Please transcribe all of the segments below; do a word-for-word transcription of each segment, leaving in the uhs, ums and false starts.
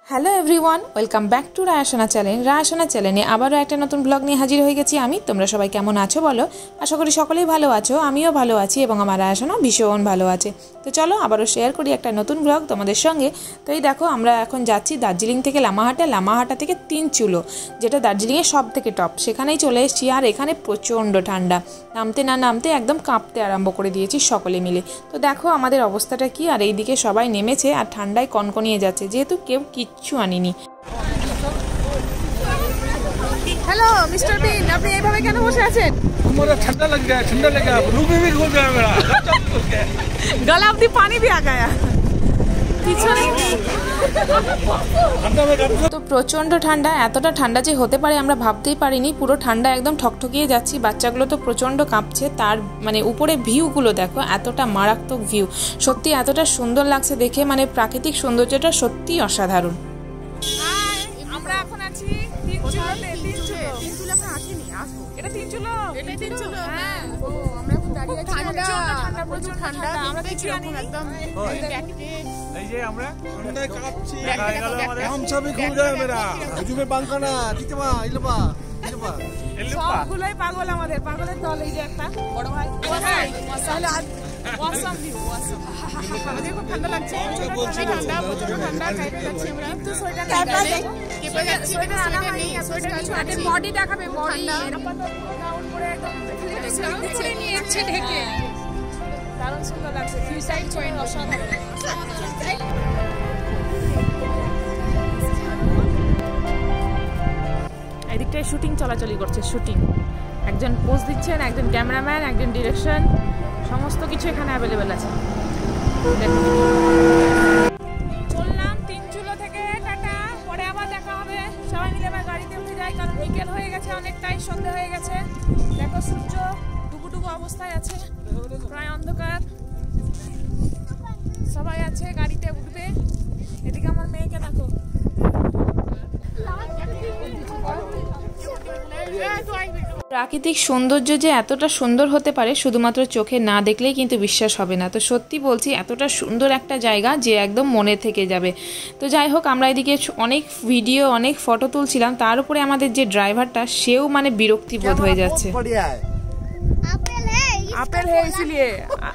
Hello everyone, welcome back to Rayasona channel. রায়াসোনা চ্যানেলে আবারও একটা নতুন ব্লগ নিয়ে হাজির হয়ে গেছি আমি। তোমরা সবাই কেমন আছো বলো? আশা করি সকলেই ভালো আছো, আমিও ভালো আছি এবং আমার রায়াসোনা ভীষণ ভালো আছে। তো চলো আবারও শেয়ার করি একটা নতুন ব্লগ তোমাদের সঙ্গে। তো এই দেখো, আমরা এখন যাচ্ছি দার্জিলিং থেকে লামাহাটা, লামাহাটা থেকে তিনচুলো, যেটা দার্জিলিংয়ের সব থেকে টপ, সেখানেই চলে এসেছি। আর এখানে প্রচণ্ড ঠান্ডা, নামতে না নামতে একদম কাঁপতে আরম্ভ করে দিয়েছি সকলে মিলে। তো দেখো আমাদের অবস্থাটা কি, আর এইদিকে সবাই নেমেছে আর ঠান্ডায় কনকনিয়ে যাচ্ছে, যেহেতু কেউ কিচ্ছু আনিনি। हेलो मिस्टर बीन, আপনি এইভাবে কেন বসে আছেন? हमारा ठंडा लग गया, ठंडा लग गया, रूम में भी घुल गया मेरा गला अब्दी पानी भी आ गया। তো প্রচণ্ড ঠান্ডা, এতটা ঠান্ডা যে হতে পারে আমরা ভাবতেই পারিনি। পুরো ঠান্ডা একদম ঠকঠকিয়ে যাচ্ছি, বাচ্চাগুলো তো প্রচণ্ড কাঁপছে। তার মানে উপরে ভিউগুলো দেখো, এতটা মারাত্মক ভিউ, সত্যি এতটা সুন্দর লাগছে দেখে, মানে প্রাকৃতিক সৌন্দর্যটা সত্যি অসাধারণ। আমরা এখন আছি তিনচুলোতে। তিনচুলো তিনচুলো আমরা আসিনি, আসবো। এটা তিনচুলো, এটা তিনচুলো। হ্যাঁ, ও আমরা এখন দাঁড়িয়ে আছি। ঠান্ডা ঠান্ডা প্রচুর ঠান্ডা, আমরা কিছু আনি একদম। এই যে আমরা ঠান্ডায় কাঁপছি, গামছা भी खुल गया मेरा, बाजू में बांध करना ठीक है बा इलबा इलबा সবগুলোই পাগল, আমাদের পাগলের দল। এই যে একটা বড় ভাই, তাহলে ওয়াসাম ভিউ, ওয়াসাম। আমাদের খুব ঠান্ডা লাগছে, বলছি ঠান্ডা, প্রচুর ঠান্ডা, বাইরে যাচ্ছি আমরা। কিন্তু সোয়েটার কেঁপে যাচ্ছি, সোয়েটার আনা হয়নি, সোয়েটার কিছু আগে বডি দেখাবে, বডি এরকম ডাউন করে একদম করে নিয়ে যাচ্ছে ঢেকে। দারুণ সুন্দর লাগছে, ভিউ সাইড পয়েন্ট অসাধারণ। এদিকটায় শুটিং চলাচলি করছে, শুটিং। একজন পোজ দিচ্ছেন, একজন ক্যামেরাম্যান, একজন ডিরেকশন, সমস্ত কিছু এখানে অ্যাভেলেবেল আছে। চললাম তিনচুলো থেকে, টাটা, পরে আবার দেখা হবে। সবাই মিলে আবার গাড়িতে উঠে যাই, কারণ বিকেল হয়ে গেছে, অনেকটাই সন্ধ্যা হয়ে গেছে। দেখো সূর্য ডুবুডুবু অবস্থায় আছে, প্রায় অন্ধকার। সবাই আছে, গাড়িতে উঠবে। এদিকে আমার মেয়েকে দেখো, প্রাকৃতিক সৌন্দর্য যে এতটা সুন্দর হতে পারে শুধুমাত্র চোখে না দেখলেই কিন্তু বিশ্বাস হবে না। তো সত্যি বলছি, এতটা সুন্দর একটা জায়গা যে একদম মনে থেকে যাবে। তো যাই হোক, আমরা এদিকে অনেক ভিডিও, অনেক ফটো তুলছিলাম, তার উপরে আমাদের যে ড্রাইভারটা, সেও মানে বিরক্তি বোধ হয়ে যাচ্ছে। আপেল है इसलिए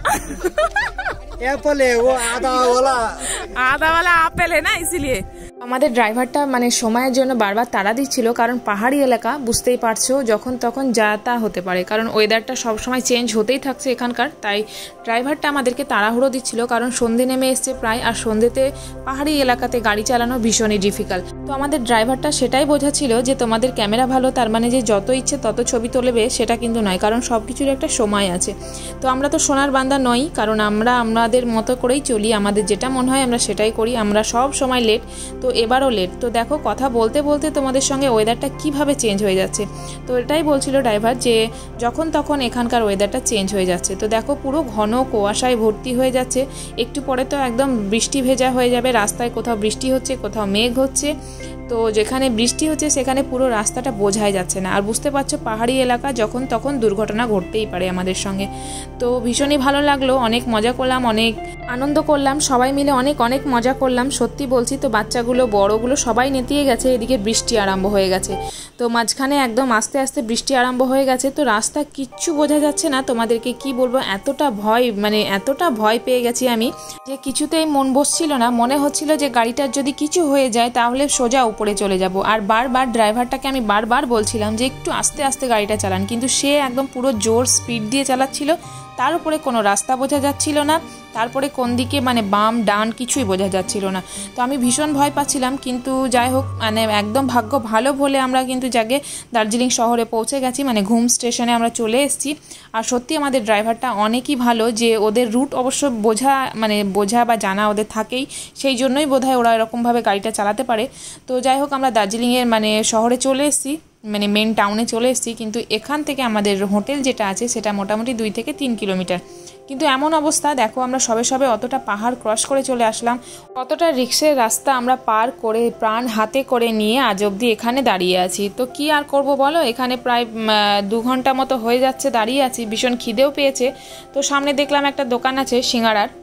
एप्पल है वो आधा वाला आधा वाला আপেল है ना इसलिए। আমাদের ড্রাইভারটা মানে সময়ের জন্য বারবার তাড়া দিচ্ছিল, কারণ পাহাড়ি এলাকা, বুঝতেই পারছো, যখন তখন যা তা হতে পারে, কারণ ওয়েদারটা সবসময় চেঞ্জ হতেই থাকছে এখানকার। তাই ড্রাইভারটা আমাদেরকে তাড়াহুড়ো দিচ্ছিল, কারণ সন্ধে নেমে এসছে প্রায়, আর সন্ধেতে পাহাড়ি এলাকাতে গাড়ি চালানো ভীষণই ডিফিকাল্ট। তো আমাদের ড্রাইভারটা সেটাই বোঝাচ্ছিল যে তোমাদের ক্যামেরা ভালো, তার মানে যে যত ইচ্ছে তত ছবি তোলবে, সেটা কিন্তু নয়, কারণ সব কিছুর একটা সময় আছে। তো আমরা তো সোনার বান্দা নই, কারণ আমরা আমাদের মতো করেই চলি, আমাদের যেটা মনে হয় আমরা সেটাই করি, আমরা সব সময় লেট। তো এবারও লেট। তো দেখো, কথা বলতে বলতে তোমাদের সঙ্গে ওয়েদারটা কিভাবে চেঞ্জ হয়ে যাচ্ছে। তো এটাই বলছিল ড্রাইভার যে যখন তখন এখানকার ওয়েদারটা চেঞ্জ হয়ে যাচ্ছে। তো দেখো, পুরো ঘন কুয়াশায় ভর্তি হয়ে যাচ্ছে, একটু পরে তো একদম বৃষ্টি ভেজা হয়ে যাবে। রাস্তায় কোথাও বৃষ্টি হচ্ছে, কোথাও মেঘ হচ্ছে। তো যেখানে বৃষ্টি হচ্ছে সেখানে পুরো রাস্তাটা বোঝাই যাচ্ছে না। আর বুঝতে পারছো, পাহাড়ি এলাকা, যখন তখন দুর্ঘটনা ঘটতেই পারে আমাদের সঙ্গে। তো ভীষণই ভালো লাগলো, অনেক মজা করলাম, অনেক আনন্দ করলাম, সবাই মিলে অনেক অনেক মজা করলাম, সত্যি বলছি। তো বাচ্চাগুলো, বড়গুলো সবাই নেতিয়ে গেছে, এদিকে বৃষ্টি আরম্ভ হয়ে গেছে। তো মাঝখানে একদম আস্তে আস্তে বৃষ্টি আরম্ভ হয়ে গেছে। তো রাস্তা কিচ্ছু বোঝা যাচ্ছে না, তোমাদেরকে কি বলবো, এতটা ভয়, মানে এতটা ভয় পেয়ে গেছি আমি যে কিছুতেই মন বসছিল না। মনে হচ্ছিল যে গাড়িটার যদি কিছু হয়ে যায় তাহলে সোজা উপরে চলে যাব। আর বারবার ড্রাইভারটাকে আমি বারবার বলছিলাম যে একটু আস্তে আস্তে গাড়িটা চালান, কিন্তু সে একদম পুরো জোর স্পিড দিয়ে চালাচ্ছিল। তার উপরে কোনো রাস্তা বোঝা যাচ্ছিল না, তারপরে কোন দিকে মানে বাম ডান কিছুই বোঝা যাচ্ছিল না। তো আমি ভীষণ ভয় পাচ্ছিলাম, কিন্তু যাই হোক, মানে একদম ভাগ্য ভালো বলে আমরা কিন্তু জাগে দার্জিলিং শহরে পৌঁছে গেছি, মানে ঘুম স্টেশনে আমরা চলে এসেছি। আর সত্যি আমাদের ড্রাইভারটা অনেকই ভালো, যে ওদের রুট অবশ্য বোঝা, মানে বোঝা বা জানা ওদের থাকেই, সেই জন্যই বোধহয় ওরা এরকমভাবে গাড়িটা চালাতে পারে। তো যাই হোক, আমরা দার্জিলিংয়ের মানে শহরে চলে এসেছি, মানে মেন টাউনে চলে এসেছি। কিন্তু এখান থেকে আমাদের হোটেল যেটা আছে সেটা মোটামুটি দুই থেকে তিন কিলোমিটার। কিন্তু এমন অবস্থা, দেখো আমরা সবে সবে অতটা পাহাড় ক্রস করে চলে আসলাম, অতটা রিক্সের রাস্তা আমরা পার করে প্রাণ হাতে করে নিয়ে আজ অবধি এখানে দাঁড়িয়ে আছি। তো কি আর করব বলো, এখানে প্রায় দু ঘন্টা মতো হয়ে যাচ্ছে দাঁড়িয়ে আছি, ভীষণ খিদেও পেয়েছে। তো সামনে দেখলাম একটা দোকান আছে সিঙ্গারার,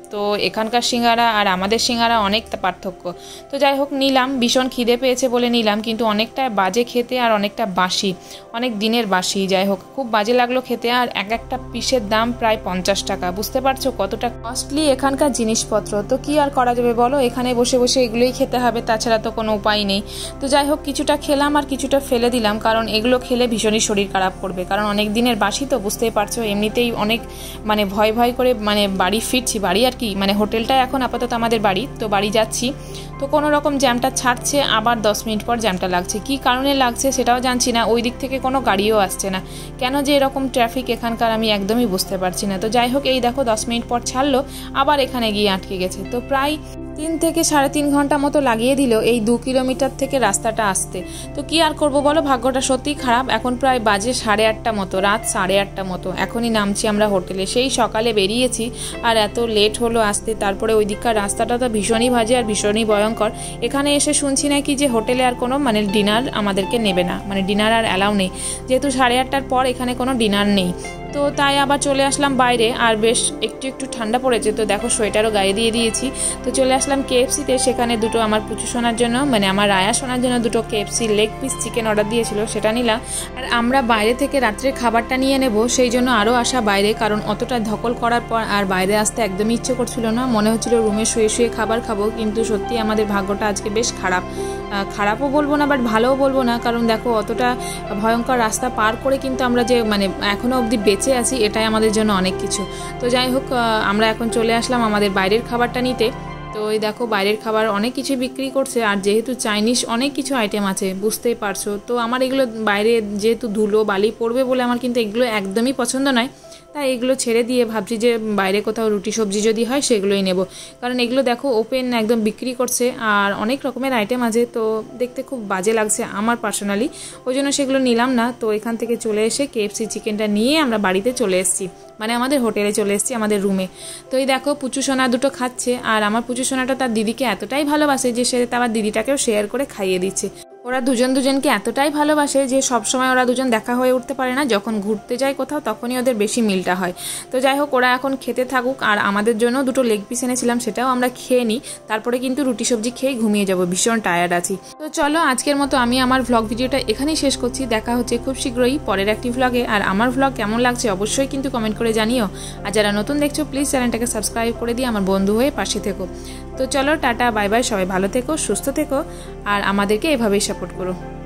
তো এখানকার সিঙ্গারা আর আমাদের সিঙ্গারা অনেক পার্থক্য। তো যাই হোক নিলাম, ভীষণ খিদে পেয়েছে বলে নিলাম, কিন্তু অনেকটা বাজে খেতে আর অনেকটা বাসি, অনেক দিনের বাসি। যাই হোক খুব বাজে লাগলো খেতে, আর এক একটা পিসের দাম প্রায় পঞ্চাশ টাকা। বুঝতে পারছো কতটা কস্টলি এখানকার জিনিসপত্র। তো কি আর করা যাবে বলো, এখানে বসে বসে এগুলোই খেতে হবে, তাছাড়া তো কোনো উপায় নেই। তো যাই হোক কিছুটা খেলাম আর কিছুটা ফেলে দিলাম, কারণ এগুলো খেলে ভীষণই শরীর খারাপ করবে, কারণ অনেক দিনের বাসি তো বুঝতেই পারছো। এমনিতেই অনেক মানে ভয় ভয় করে মানে বাড়ি ফিরছি, বাড়ি আর কি মানে হোটেলটা এখন আপাতত আমাদের বাড়ি, তো বাড়ি যাচ্ছি। তো কোনো রকম জ্যামটা ছাড়ছে, আবার দশ মিনিট পর জ্যামটা লাগছে। কি কারণে লাগছে সেটাও জানছি না, ওই দিক থেকে কোনো গাড়িও আসছে না। কেন যে এরকম ট্রাফিক এখানকার আমি একদমই বুঝতে পারছি না। তো যাই হোক এই দেখো দশ মিনিট পর ছাড়লো, আবার এখানে গিয়ে আটকে গেছে। তো প্রায় তিন থেকে সাড়ে তিন ঘন্টা মতো লাগিয়ে দিল এই দু কিলোমিটার থেকে রাস্তাটা আসতে। তো কি আর করব বলো, ভাগ্যটা সত্যিই খারাপ। এখন প্রায় বাজে সাড়ে আটটা মতো, রাত সাড়ে আটটা মতো, এখনই নামছি আমরা হোটেলে। সেই সকালে বেরিয়েছি আর এত লেট হলো আসতে। তারপরে ওই দিককার রাস্তাটা তো ভীষণই বাজে আর ভীষণই ভয়ঙ্কর। এখানে এসে শুনছি নাকি যে হোটেলে আর কোনো মানে ডিনার আমাদেরকে নেবে না, মানে ডিনার আর অ্যালাউ নেই, যেহেতু সাড়ে আটটার পর এখানে কোনো ডিনার নেই। তো তাই আবার চলে আসলাম বাইরে, আর বেশ একটু একটু ঠান্ডা পড়েছে, তো দেখো সোয়েটারও গায়ে দিয়ে দিয়েছি। তো চলে আসলাম কেএফসিতে, সেখানে দুটো আমার পুচু সোনার জন্য মানে আমার রায়া সোনার জন্য দুটো KFC leg piece chicken order দিয়েছিল, সেটা নিলাম। আর আমরা বাইরে থেকে রাত্রে খাবারটা নিয়ে নেব, সেই জন্য আরও আসা বাইরে, কারণ অতটা ধকল করার পর আর বাইরে আসতে একদমই ইচ্ছে করছিল না। মনে হচ্ছিল রুমে শুয়ে শুয়ে খাবার খাবো, কিন্তু সত্যি আমাদের ভাগ্যটা আজকে বেশ খারাপ। খারাপও বলবো না, বাট ভালোও বলবো না, কারণ দেখো অতটা ভয়ঙ্কর রাস্তা পার করে কিন্তু আমরা যে মানে এখনও অবধি বেঁচে আছি, এটাই আমাদের জন্য অনেক কিছু। তো যাই হোক আমরা এখন চলে আসলাম আমাদের বাইরের খাবারটা নিতে। তো ওই দেখো বাইরের খাবার অনেক কিছু বিক্রি করছে, আর যেহেতু চাইনিজ অনেক কিছু আইটেম আছে বুঝতেই পারছো। তো আমার এগুলো বাইরে যেহেতু ধুলো বালি পড়বে বলে আমার কিন্তু এগুলো একদমই পছন্দ নয়, তাই এগুলো ছেড়ে দিয়ে ভাবছি যে বাইরে কোথাও রুটি সবজি যদি হয় সেগুলোই নেব, কারণ এগুলো দেখো ওপেন একদম বিক্রি করছে আর অনেক রকমের আইটেম আছে। তো দেখতে খুব বাজে লাগছে আমার পার্সোনালি, ওই জন্য সেগুলো নিলাম না। তো এখান থেকে চলে এসে কেএফসি চিকেনটা নিয়ে আমরা বাড়িতে চলে এসেছি, মানে আমাদের হোটেলে চলে এসেছি, আমাদের রুমে। তো এই দেখো পুচু সোনা দুটো খাচ্ছে, আর আমার পুচু সোনাটা তার দিদিকে এতটাই ভালোবাসে যে সে তার দিদিটাকেও শেয়ার করে খাইয়ে দিচ্ছে। ওরা দুজন দুজনকে এতটাই ভালোবাসে যে সবসময় ওরা দুজন দেখা হয়ে উঠতে পারে না, যখন ঘুরতে যায় কোথাও তখনই ওদের বেশি মিলটা হয়। তো যাই হোক ওরা এখন খেতে থাকুক, আর আমাদের জন্য দুটো লেগ পিস এনেছিলাম সেটাও আমরা খেয়ে নিই, তারপরে কিন্তু রুটি সবজি খেয়ে ঘুমিয়ে যাব, ভীষণ টায়ার্ড আছি। তো চলো আজকের মতো আমি আমার ভ্লগ ভিডিওটা এখানেই শেষ করছি, দেখা হচ্ছে খুব শীঘ্রই পরের একটি ভ্লগে। আর আমার ভ্লগ কেমন লাগছে অবশ্যই কিন্তু কমেন্ট করে জানিও, আর যারা নতুন দেখছো প্লিজ চ্যানেলটাকে সাবস্ক্রাইব করে দিয়ে আমার বন্ধু হয়ে পাশে থেকো। তো চলো টাটা বাই বাই, সবাই ভালো থেকো, সুস্থ থেকো, আর আমাদেরকে এভাবেই সাপোর্ট করো।